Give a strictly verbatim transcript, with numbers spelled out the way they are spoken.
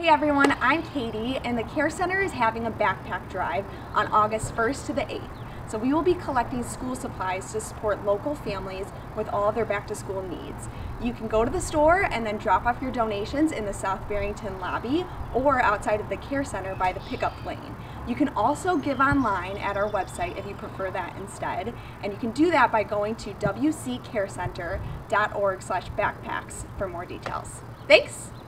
Hey everyone, I'm Katie, and the Care Center is having a backpack drive on August first to the eighth. So we will be collecting school supplies to support local families with all of their back-to-school needs. You can go to the store and then drop off your donations in the South Barrington lobby or outside of the Care Center by the pickup lane. You can also give online at our website if you prefer that instead, and you can do that by going to w c care center dot org slash backpacks for more details. Thanks!